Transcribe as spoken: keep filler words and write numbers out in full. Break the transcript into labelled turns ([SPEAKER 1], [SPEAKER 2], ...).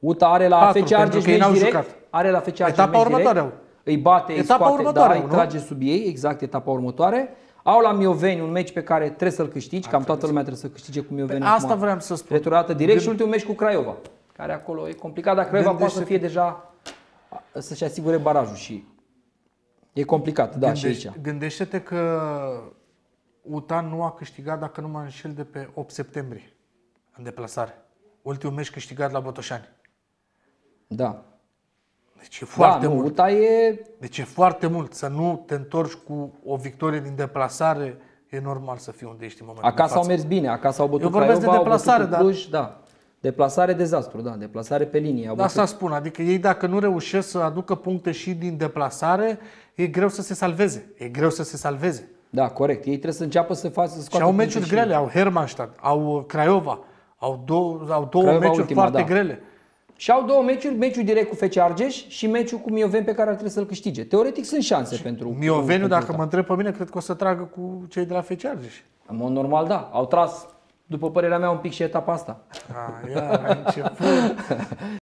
[SPEAKER 1] U T A are la F C Argeș meci direct.
[SPEAKER 2] Jucat.
[SPEAKER 1] Are la F C Argeș
[SPEAKER 2] Etapa
[SPEAKER 1] meci
[SPEAKER 2] următoare
[SPEAKER 1] direct. Îi bate, îi
[SPEAKER 2] etapa
[SPEAKER 1] scoate,
[SPEAKER 2] următoare,
[SPEAKER 1] da, îi
[SPEAKER 2] nu?
[SPEAKER 1] trage sub ei, exact, etapa următoare. Au la Mioveni un meci pe care trebuie să-l câștigi, cam toată lumea trebuie să câștige cu Mioveni.
[SPEAKER 2] Asta vreau să spun.
[SPEAKER 1] Returată direct și ultimul meci cu Craiova, care acolo e complicat, dar Craiova poate să fie deja, să-și asigure barajul și e complicat, da, și aici.
[SPEAKER 2] Gândește-te că U T A nu a câștigat, dacă nu mă înșel, de pe opt septembrie, în deplasare. Ultimul meci câștigat la Botoșani.
[SPEAKER 1] Da.
[SPEAKER 2] Deci e foarte
[SPEAKER 1] da,
[SPEAKER 2] mult.
[SPEAKER 1] Nu, U T A e...
[SPEAKER 2] Deci e foarte mult. Să nu te întorci cu o victorie din deplasare, e normal să fii unde ești în momentul
[SPEAKER 1] Acasă
[SPEAKER 2] de
[SPEAKER 1] au mers bine, acasă au bătut
[SPEAKER 2] Eu vorbesc
[SPEAKER 1] Craiova,
[SPEAKER 2] de deplasare,
[SPEAKER 1] au bătut Cluj, da. da. Deplasare dezastru, da, deplasare pe linie. Au
[SPEAKER 2] Asta spun, adică ei dacă nu reușesc să aducă puncte și din deplasare, e greu să se salveze. E greu să se salveze.
[SPEAKER 1] Da, corect. Ei trebuie să înceapă să facă să scoată.
[SPEAKER 2] Și au meciuri grele, și... au Hermannstadt, au Craiova, au două, au două
[SPEAKER 1] Craiova
[SPEAKER 2] meciuri
[SPEAKER 1] ultima,
[SPEAKER 2] foarte
[SPEAKER 1] da.
[SPEAKER 2] grele.
[SPEAKER 1] Și au două meciuri, meciul direct cu F C Argeș și meciul cu Mioveni pe care ar trebui să-l câștige. Teoretic sunt șanse și pentru
[SPEAKER 2] Mioveniu, dacă mă întreb pe mine, cred că o să tragă cu cei de la F C Argeș.
[SPEAKER 1] În mod normal, da. Au tras, după părerea mea, un pic și etapa asta.
[SPEAKER 2] A, iar, a început.